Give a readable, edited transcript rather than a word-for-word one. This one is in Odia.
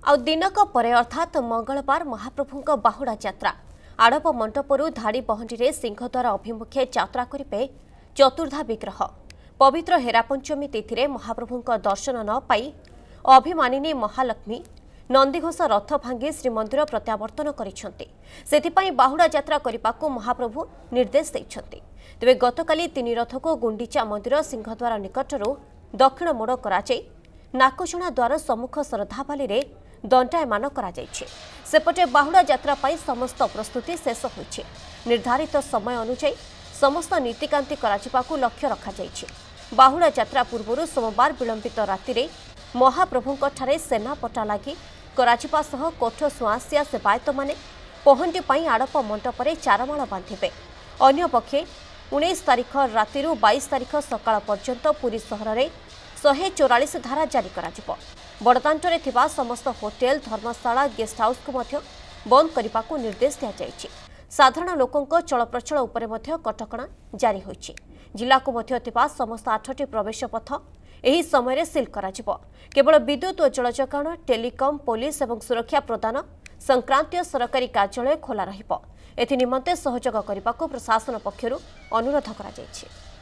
ଆଉ ଦିନକ ପରେ ଅର୍ଥାତ୍ ମଙ୍ଗଳବାର ମହାପ୍ରଭୁଙ୍କ ବାହୁଡ଼ା ଯାତ୍ରା ଆଡ଼ପ ମଣ୍ଡପରୁ ଧାଡ଼ି ପହଣ୍ଡିରେ ସିଂହଦ୍ୱାର ଅଭିମୁଖେ ଯାତ୍ରା କରିବେ ଚତୁର୍ଦ୍ଧା ବିଗ୍ରହ। ପବିତ୍ର ହେରାପଞ୍ଚମୀ ତିଥିରେ ମହାପ୍ରଭୁଙ୍କ ଦର୍ଶନ ନ ପାଇ ଅଭିମାନିନୀ ମହାଲକ୍ଷ୍ମୀ ନନ୍ଦିଘୋଷ ରଥ ଭାଙ୍ଗି ଶ୍ରୀମନ୍ଦିର ପ୍ରତ୍ୟାବର୍ତ୍ତନ କରିଛନ୍ତି। ସେଥିପାଇଁ ବାହୁଡ଼ା ଯାତ୍ରା କରିବାକୁ ମହାପ୍ରଭୁ ନିର୍ଦ୍ଦେଶ ଦେଇଛନ୍ତି। ତେବେ ଗତକାଲି ତିନି ରଥକୁ ଗୁଣ୍ଡିଚା ମନ୍ଦିର ସିଂହଦ୍ୱାର ନିକଟରୁ ଦକ୍ଷିଣ ମୋଡ଼ କରାଯାଇ ନାକଚଣା ଦ୍ୱାର ସମ୍ମୁଖ ଶ୍ରଦ୍ଧାବାଲିରେ ଦଣ୍ଡାୟମାନ କରାଯାଇଛି। ସେପଟେ ବାହୁଡ଼ା ଯାତ୍ରା ପାଇଁ ସମସ୍ତ ପ୍ରସ୍ତୁତି ଶେଷ ହୋଇଛି। ନିର୍ଦ୍ଧାରିତ ସମୟ ଅନୁଯାୟୀ ସମସ୍ତ ନୀତିକାନ୍ତି କରାଯିବାକୁ ଲକ୍ଷ୍ୟ ରଖାଯାଇଛି। ବାହୁଡ଼ା ଯାତ୍ରା ପୂର୍ବରୁ ସୋମବାର ବିଳମ୍ବିତ ରାତିରେ ମହାପ୍ରଭୁଙ୍କଠାରେ ସେନାପଟା ଲାଗି କରାଯିବା ସହ କୋଠ ସୁଆଁସିଆ ସେବାୟତମାନେ ପହଣ୍ଡି ପାଇଁ ଆଡ଼ପ ମଣ୍ଡପରେ ଚାରମାଳ ବାନ୍ଧିବେ। ଅନ୍ୟପକ୍ଷେ 19 ତାରିଖ ରାତିରୁ 22 ତାରିଖ ସକାଳ ପର୍ଯ୍ୟନ୍ତ ପୁରୀ ସହରରେ 144 ଧାରା ଜାରି କରାଯିବ। ବଡ଼ଦାଣ୍ଡରେ ଥିବା ସମସ୍ତ ହୋଟେଲ ଧର୍ମଶାଳା ଗେଷ୍ଟ ହାଉସ୍କୁ ମଧ୍ୟ ବନ୍ଦ କରିବାକୁ ନିର୍ଦ୍ଦେଶ ଦିଆଯାଇଛି। ସାଧାରଣ ଲୋକଙ୍କ ଚଳପ୍ରଚଳ ଉପରେ ମଧ୍ୟ କଟକଣା ଜାରି ହୋଇଛି। ଜିଲ୍ଲାକୁ ମଧ୍ୟ ଥିବା ସମସ୍ତ 8ଟି ପ୍ରବେଶ ପଥ ଏହି ସମୟରେ ସିଲ୍ କରାଯିବ। କେବଳ ବିଦ୍ୟୁତ୍ ଓ ଜଳ ଯୋଗାଣ, ଟେଲିକମ୍, ପୋଲିସ ଏବଂ ସୁରକ୍ଷା ପ୍ରଦାନ ସଂକ୍ରାନ୍ତୀୟ ସରକାରୀ କାର୍ଯ୍ୟାଳୟ ଖୋଲା ରହିବ। ଏଥିନିମନ୍ତେ ସହଯୋଗ କରିବାକୁ ପ୍ରଶାସନ ପକ୍ଷରୁ ଅନୁରୋଧ କରାଯାଇଛି।